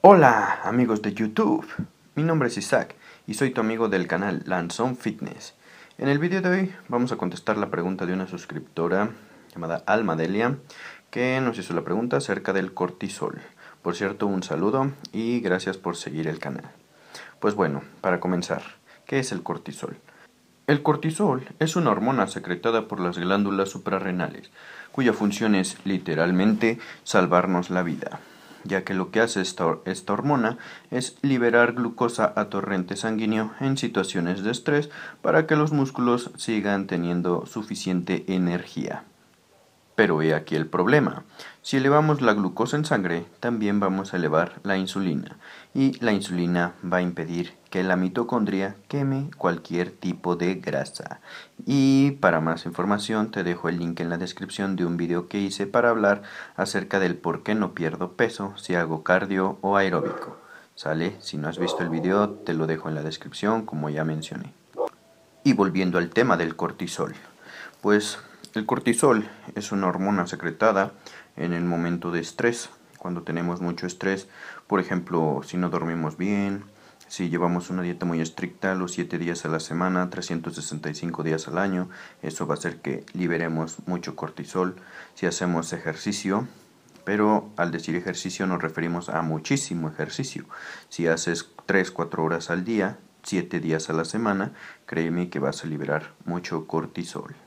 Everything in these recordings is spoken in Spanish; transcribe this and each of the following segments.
Hola amigos de YouTube, mi nombre es Isaac y soy tu amigo del canal Lanzón Fitness. En el video de hoy vamos a contestar la pregunta de una suscriptora llamada Almadelia que nos hizo la pregunta acerca del cortisol. Por cierto, un saludo y gracias por seguir el canal. Pues bueno, para comenzar, ¿qué es el cortisol? El cortisol es una hormona secretada por las glándulas suprarrenales, cuya función es literalmente salvarnos la vida, ya que lo que hace esta hormona es liberar glucosa a torrente sanguíneo en situaciones de estrés para que los músculos sigan teniendo suficiente energía. Pero he aquí el problema. Si elevamos la glucosa en sangre, también vamos a elevar la insulina, y la insulina va a impedir que la mitocondria queme cualquier tipo de grasa. Y para más información te dejo el link en la descripción de un video que hice para hablar acerca del por qué no pierdo peso si hago cardio o aeróbico. ¿Sale? Si no has visto el video, te lo dejo en la descripción, como ya mencioné. Y volviendo al tema del cortisol, pues el cortisol es una hormona secretada en el momento de estrés, cuando tenemos mucho estrés, por ejemplo, si no dormimos bien, si llevamos una dieta muy estricta los 7 días a la semana, 365 días al año, eso va a hacer que liberemos mucho cortisol. Si hacemos ejercicio, pero al decir ejercicio nos referimos a muchísimo ejercicio. Si haces 3-4 horas al día, 7 días a la semana, créeme que vas a liberar mucho cortisol.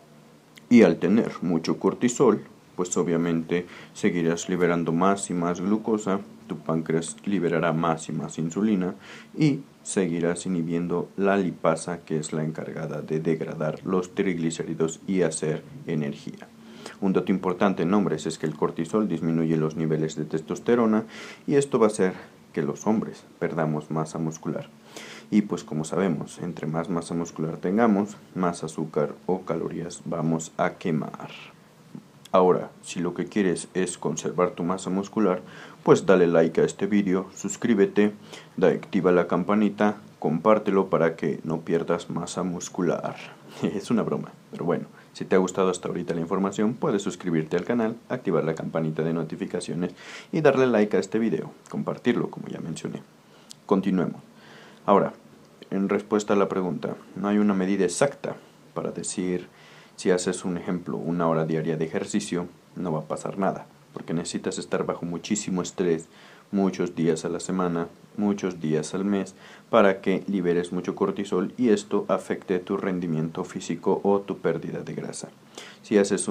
Y al tener mucho cortisol, pues obviamente seguirás liberando más y más glucosa, tu páncreas liberará más y más insulina y seguirás inhibiendo la lipasa, que es la encargada de degradar los triglicéridos y hacer energía. Un dato importante en hombres es que el cortisol disminuye los niveles de testosterona y esto va a hacer que los hombres perdamos masa muscular. Y pues como sabemos, entre más masa muscular tengamos, más azúcar o calorías vamos a quemar. Ahora, si lo que quieres es conservar tu masa muscular, pues dale like a este vídeo, suscríbete, activa la campanita, compártelo para que no pierdas masa muscular. Es una broma, pero bueno, si te ha gustado hasta ahorita la información, puedes suscribirte al canal, activar la campanita de notificaciones y darle like a este video, compartirlo como ya mencioné. Continuemos. Ahora, en respuesta a la pregunta, no hay una medida exacta para decir si haces un ejemplo, 1 hora diaria de ejercicio, no va a pasar nada, porque necesitas estar bajo muchísimo estrés, muchos días a la semana, muchos días al mes, para que liberes mucho cortisol y esto afecte tu rendimiento físico o tu pérdida de grasa. Si haces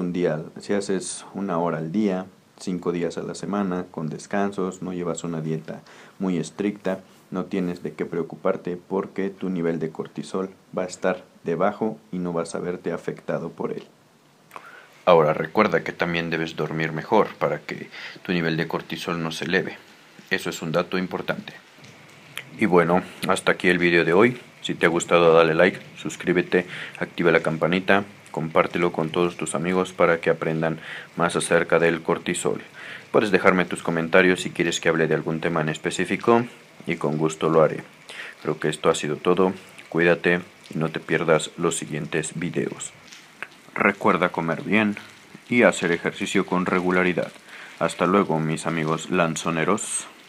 1 hora al día, 5 días a la semana, con descansos, no llevas una dieta muy estricta, no tienes de qué preocuparte porque tu nivel de cortisol va a estar debajo y no vas a verte afectado por él. Ahora recuerda que también debes dormir mejor para que tu nivel de cortisol no se eleve. Eso es un dato importante. Y bueno, hasta aquí el video de hoy. Si te ha gustado dale like, suscríbete, activa la campanita, compártelo con todos tus amigos para que aprendan más acerca del cortisol. Puedes dejarme tus comentarios si quieres que hable de algún tema en específico y con gusto lo haré. Creo que esto ha sido todo. Cuídate y no te pierdas los siguientes videos. Recuerda comer bien y hacer ejercicio con regularidad. Hasta luego, mis amigos lanzoneros.